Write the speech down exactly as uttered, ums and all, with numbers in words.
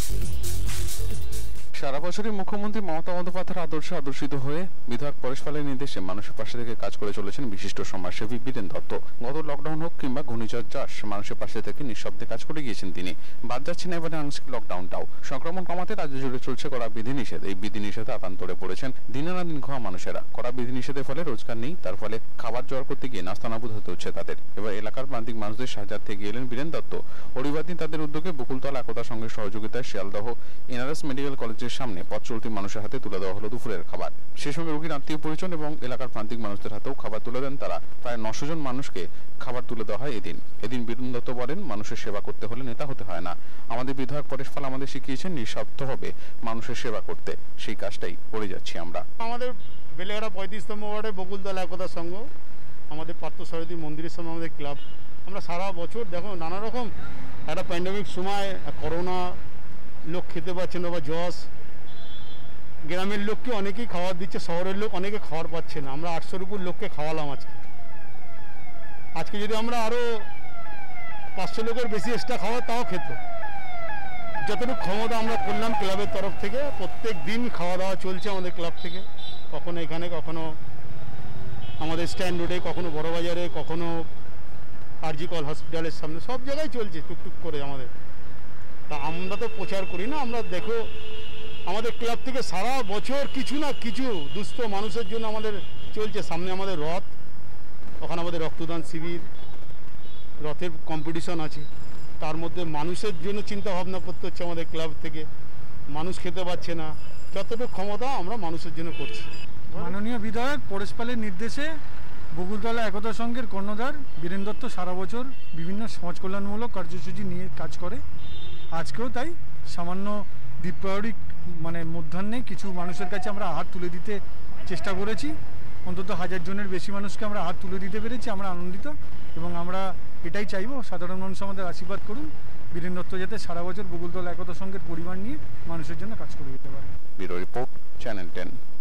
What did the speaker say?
সারা বছরই মুখ্যমন্ত্রী মমতা বন্দ্যোপাধ্যায়ের আদর্শে আদর্শিত হয়ে বিধায়ক পরেশ পালের নির্দেশে মানুষের পাশে থেকে কাজ করে চলেছেন বিশিষ্ট সমাজসেবী বীরেন দত্ত। গত লকডাউন হোক কিংবা ঘূর্ণিঝড় চাষ, মানুষের পাশে থেকে নিঃশব্দে কাজ করে গিয়েছেন তিনি। বাদ যাচ্ছে না এবারে আংশিক লকডাউনটাও। সংক্রমণ কমাতে রাজ্য জুড়ে চলছে কড়া বিধিনিষেধ। এই বিধিনিষেধে আতান্তরে পড়েছেন দিনারাদিন ঘোয়া মানুষেরা। কড়া বিধিনিষেধের ফলে রোজগার নেই, তার ফলে খাবার জোগাড় করতে গিয়ে নাস্তানাবুদ হতে হচ্ছে তাদের। এবার এলাকার প্রান্তিক মানুষদের সাহায্যে এগিয়ে এলেন বীরেন দত্ত। রবিবার দিন তাদের উদ্যোগে বকুলতলা একতা সংঘের সহযোগিতায় শিয়ালদহ এনআরএস মেডিকেল কলেজের সামনে পথ চলতি মানুষের হাতে তুলে দেওয়া হলো দুপুরের খাবার। সেই সঙ্গে রোগীর আত্মীয় পরিজন এবং এলাকার প্রান্তিক মানুষদের হাতেও খাবার তুলে দেন তারা। প্রায় নশো জন মানুষকে খাবার তুলে দেওয়া হয় এদিন। এদিন বীরেন দত্ত বলেন, মানুষের সেবা করতে হলে নেতা হতে হয় না। আমাদের বিধায়ক পরেশ পাল আমাদের শিখিয়েছেন নিঃস্বার্থভাবে মানুষের সেবা করতে। সেই কাজটাই করে যাচ্ছি আমরা। আমাদের বেলেঘাটা পঁয়ত্রিশতম ওয়ার্ডে বকুলতলা একতা সংঘ, আমাদের পার্থসারথী মন্দিরের সামনে আমাদের ক্লাব। আমরা সারা বছর দেখো নানা রকম একটা প্যান্ডেমিক সময়, করোনা, লোক খেতে পাচ্ছে না বা জস, গ্রামের লোককে অনেকেই খাবার দিচ্ছে, শহরের লোক অনেকে খাবার পাচ্ছে না। আমরা আটশোর উপর লোককে খাওয়ালাম আজকে। আজকে যদি আমরা আরও পাঁচশো লোকের বেশি এক্সট্রা খাওয়া তাও খেত। যতটুকু ক্ষমতা আমরা করলাম ক্লাবের তরফ থেকে। প্রত্যেক দিন খাওয়া দাওয়া চলছে আমাদের ক্লাব থেকে, কখনো এখানে, কখনো আমাদের স্ট্যান্ড রোডে, কখনো বড়বাজারে, কখনো আরজি কল হসপিটালের সামনে, সব জায়গায় চলছে টুকটুক করে আমাদের। তা আমরা তো প্রচার করি না, আমরা দেখো আমাদের ক্লাব থেকে সারা বছর কিছু না কিছু দুস্থ মানুষের জন্য আমাদের চলছে। সামনে আমাদের রথ, ওখানে আমাদের রক্তদান শিবির, রথের কম্পিটিশন আছে। তার মধ্যে মানুষের জন্য চিন্তা ভাবনা করতে হচ্ছে আমাদের ক্লাব থেকে। মানুষ খেতে পাচ্ছে না, যতটুকু ক্ষমতা আমরা মানুষের জন্য করছি। মাননীয় বিধায়ক পরেশ পালের নির্দেশে বকুলতলা একতা সংঘের কর্ণধার বীরেন দত্ত সারা বছর বিভিন্ন সমাজ কল্যাণমূলক কার্যসূচি নিয়ে কাজ করে। আজকেও তাই সামান্য দ্বীপ্রাহরিক মানে মধ্যাহ্নে কিছু মানুষের কাছে আমরা হাত তুলে দিতে চেষ্টা করেছি। অন্তত হাজার জনের বেশি মানুষকে আমরা হাত তুলে দিতে পেরেছি। আমরা আনন্দিত এবং আমরা এটাই চাইবো সাধারণ মানুষ আমাদের আশীর্বাদ করুন, বীরেন দত্ত যাতে সারা বছর বকুলতলা একতা সংঘের পরিবার নিয়ে মানুষের জন্য কাজ করে দিতে পারে। Bureau report, channel ten.